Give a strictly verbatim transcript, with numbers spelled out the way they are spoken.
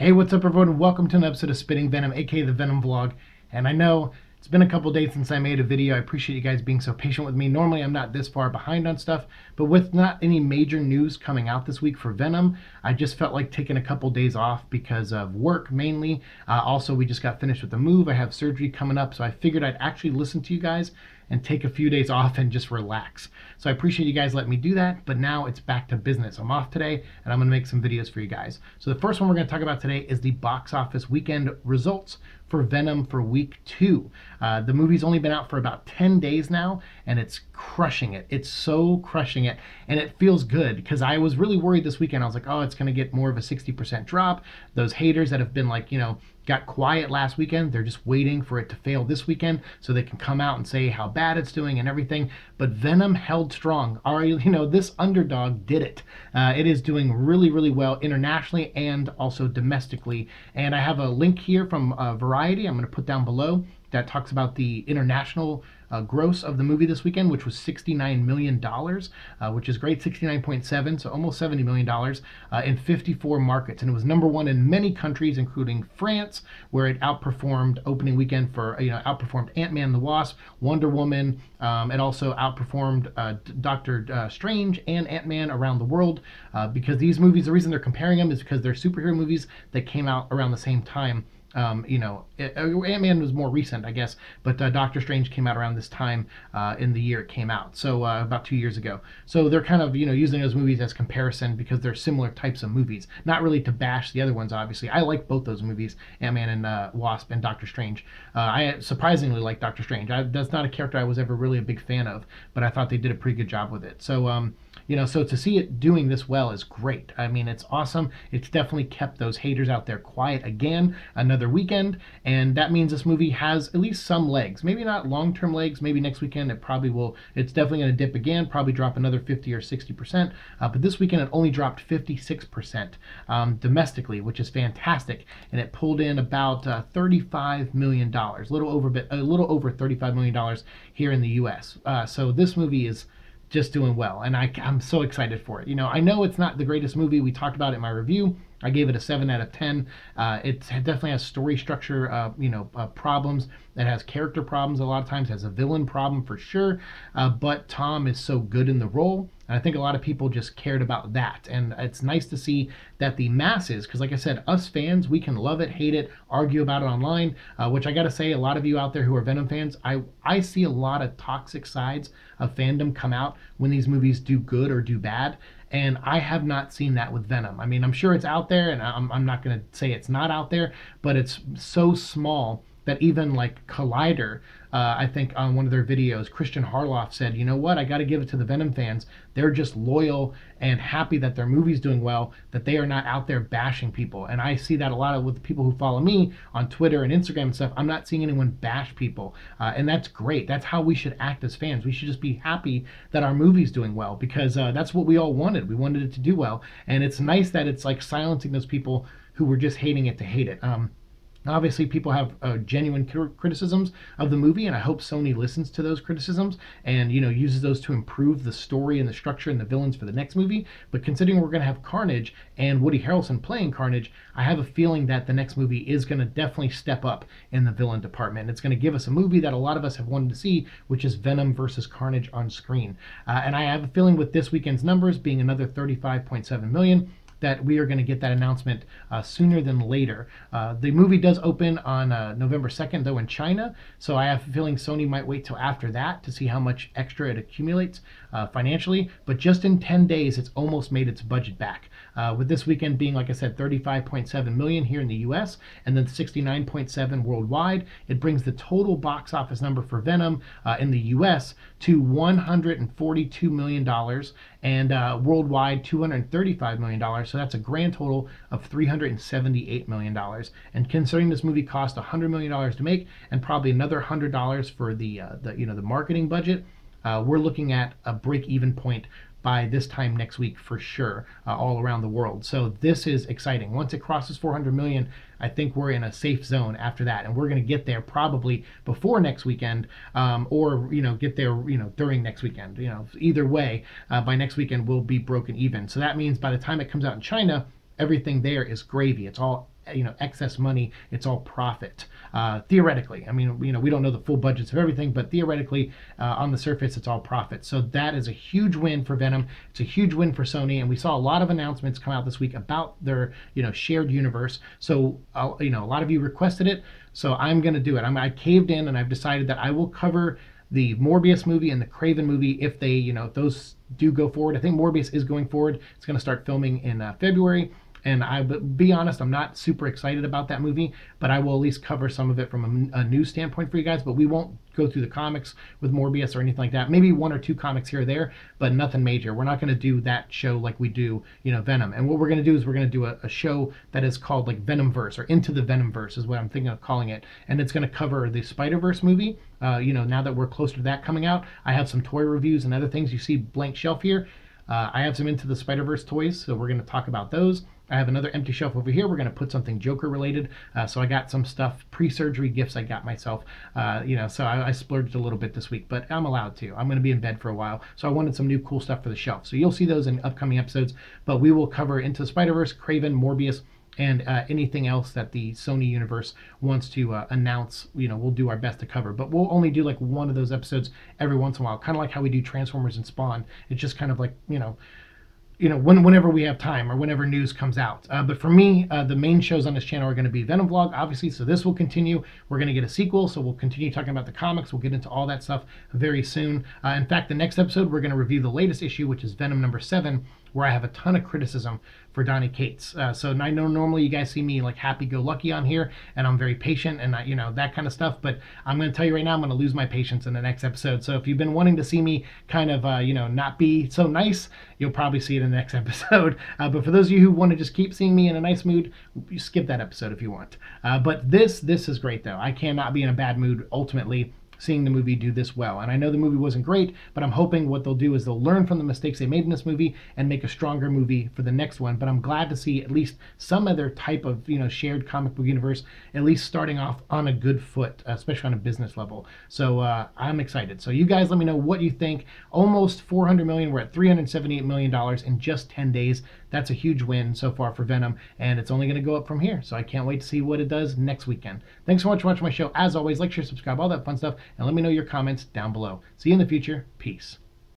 Hey, what's up, everyone? Welcome to an episode of Spitting Venom, aka the Venom Vlog. And I know it's been a couple days since I made a video. I appreciate you guys being so patient with me. Normally, I'm not this far behind on stuff, but with not any major news coming out this week for Venom, I just felt like taking a couple days off because of work mainly. Uh, also, we just got finished with the move. I have surgery coming up, so I figured I'd actually listen to you guys and take a few days off and just relax. So I appreciate you guys letting me do that, but now it's back to business. I'm off today, and I'm gonna make some videos for you guys. So the first one we're gonna talk about today is the box office weekend results for Venom for week two. Uh, the movie's only been out for about ten days now, and it's crushing it. It's so crushing it, and it feels good, because I was really worried this weekend. I was like, oh, it's gonna get more of a sixty percent drop. Those haters that have been like, you know, got quiet last weekend, they're just waiting for it to fail this weekend so they can come out and say how bad it's doing and everything. But Venom held strong. Our, you know, this underdog did it. Uh, it is doing really, really well internationally and also domestically. And I have a link here from uh, Variety I'm going to put down below that talks about the international uh, gross of the movie this weekend, which was sixty-nine million dollars, uh, which is great, sixty-nine point seven, so almost seventy million dollars uh, in fifty-four markets. And it was number one in many countries, including France, where it outperformed opening weekend for, you know, outperformed Ant-Man and the Wasp, Wonder Woman. Um, it also outperformed uh, Doctor Uh, Strange and Ant-Man around the world, uh, because these movies, the reason they're comparing them is because they're superhero movies that came out around the same time. Um, you know, Ant-Man was more recent, I guess, but uh, Doctor Strange came out around this time uh, in the year it came out, so uh, about two years ago. So they're kind of, you know, using those movies as comparison because they're similar types of movies. Not really to bash the other ones, obviously. I like both those movies, Ant-Man and uh, Wasp and Doctor Strange. Uh, I surprisingly like Doctor Strange. I, that's not a character I was ever really a big fan of, but I thought they did a pretty good job with it. So, um, you know, so to see it doing this well is great. I mean, it's awesome. It's definitely kept those haters out there quiet again, another weekend, and that means this movie has at least some legs. Maybe not long-term legs. Maybe next weekend it probably will, it's definitely going to dip again, probably drop another fifty or sixty percent, uh, but this weekend it only dropped fifty-six percent um, domestically, which is fantastic, and it pulled in about uh, thirty-five million dollars, a little over, a little over thirty-five million dollars here in the U S. Uh, so this movie is just doing well, and I, I'm so excited for it. You know, I know it's not the greatest movie. We talked about it in my review. I gave it a seven out of ten. Uh, it definitely has story structure, uh, you know, uh, problems. It has character problems a lot of times. It has a villain problem for sure. Uh, but Tom is so good in the role. And I think a lot of people just cared about that. And it's nice to see that the masses, because like I said, us fans, we can love it, hate it, argue about it online, uh, which I got to say, a lot of you out there who are Venom fans, I, I see a lot of toxic sides of fandom come out when these movies do good or do bad. And I have not seen that with Venom. I mean, I'm sure it's out there, and I'm, I'm not going to say it's not out there, but it's so small that even like Collider, uh, I think on one of their videos, Christian Harloff said, you know what, I got to give it to the Venom fans. They're just loyal and happy that their movie's doing well, that they are not out there bashing people. And I see that a lot of with the people who follow me on Twitter and Instagram and stuff. I'm not seeing anyone bash people. Uh, and that's great. That's how we should act as fans. We should just be happy that our movie's doing well, because uh, that's what we all wanted. We wanted it to do well. And it's nice that it's like silencing those people who were just hating it to hate it. Um, Obviously, people have uh, genuine criticisms of the movie, and I hope Sony listens to those criticisms and, you know, uses those to improve the story and the structure and the villains for the next movie. But considering we're going to have Carnage and Woody Harrelson playing Carnage, I have a feeling that the next movie is going to definitely step up in the villain department. It's going to give us a movie that a lot of us have wanted to see, which is Venom versus Carnage on screen. Uh, and I have a feeling with this weekend's numbers being another thirty-five point seven million, that we are going to get that announcement uh, sooner than later. Uh, the movie does open on uh, November second, though, in China, so I have a feeling Sony might wait till after that to see how much extra it accumulates uh, financially, but just in ten days, it's almost made its budget back. Uh, with this weekend being, like I said, thirty-five point seven million here in the U S, and then sixty-nine point seven worldwide, it brings the total box office number for Venom uh, in the U S to one hundred forty-two million dollars, and uh, worldwide two hundred thirty-five million dollars. So that's a grand total of three hundred seventy-eight million dollars. And considering this movie cost one hundred million dollars to make, and probably another one hundred dollars for the, uh, the you know the marketing budget, uh, we're looking at a break-even point by this time next week for sure, uh, all around the world. So this is exciting. Once it crosses four hundred million, I think we're in a safe zone after that, and we're going to get there probably before next weekend, um, or you know get there you know during next weekend. You know, either way, uh, by next weekend we'll be broken even. So that means by the time it comes out in China, everything there is gravy. It's all you know, excess money. It's all profit. Uh, theoretically, I mean, you know, we don't know the full budgets of everything, but theoretically, uh, on the surface, it's all profit. So that is a huge win for Venom. It's a huge win for Sony, and we saw a lot of announcements come out this week about their, you know, shared universe. So, uh, you know, a lot of you requested it, so I'm going to do it. I'm, I caved in, and I've decided that I will cover the Morbius movie and the Kraven movie if they, you know, if those do go forward. I think Morbius is going forward. It's going to start filming in uh, February. And I, but be honest, I'm not super excited about that movie, but I will at least cover some of it from a, a news standpoint for you guys. But we won't go through the comics with Morbius or anything like that. Maybe one or two comics here or there, but nothing major. We're not going to do that show like we do, you know, Venom. And what we're going to do is we're going to do a, a show that is called like Venomverse, or Into the Venomverse is what I'm thinking of calling it. And it's going to cover the Spider-Verse movie. Uh, you know, now that we're closer to that coming out, I have some toy reviews and other things. You see blank shelf here. Uh, I have some Into the Spider-Verse toys, so we're going to talk about those. I have another empty shelf over here. We're going to put something Joker related. Uh, so I got some stuff, pre-surgery gifts I got myself. Uh, you know, so I, I splurged a little bit this week, but I'm allowed to. I'm going to be in bed for a while. So I wanted some new cool stuff for the shelf. So you'll see those in upcoming episodes, but we will cover Into the Spider-Verse, Kraven, Morbius, and uh, anything else that the Sony universe wants to uh, announce. You know, we'll do our best to cover, but we'll only do like one of those episodes every once in a while, kind of like how we do Transformers and Spawn. It's just kind of like, you know, you know, when, whenever we have time or whenever news comes out. Uh, but for me, uh, the main shows on this channel are going to be Venom Vlog, obviously, so this will continue. We're going to get a sequel, so we'll continue talking about the comics. We'll get into all that stuff very soon. Uh, in fact, the next episode, we're going to review the latest issue, which is Venom number seven, where I have a ton of criticism for Donny Cates. Uh, so I know normally you guys see me like happy-go-lucky on here, and I'm very patient and I, you know, that kind of stuff. But I'm going to tell you right now, I'm going to lose my patience in the next episode. So if you've been wanting to see me kind of, uh, you know, not be so nice, you'll probably see it in the next episode. Uh, but for those of you who want to just keep seeing me in a nice mood, you skip that episode if you want. Uh, but this, this is great though. I cannot be in a bad mood ultimately seeing the movie do this well. And I know the movie wasn't great, but I'm hoping what they'll do is they'll learn from the mistakes they made in this movie and make a stronger movie for the next one. But I'm glad to see at least some other type of, you know, shared comic book universe, at least starting off on a good foot, especially on a business level. So uh, I'm excited. So you guys let me know what you think. Almost four hundred million dollars. We're at three hundred seventy-eight million dollars in just ten days. That's a huge win so far for Venom, and it's only going to go up from here. So I can't wait to see what it does next weekend. Thanks so much for watching my show. As always, like, share, subscribe, all that fun stuff, and let me know your comments down below. See you in the future. Peace.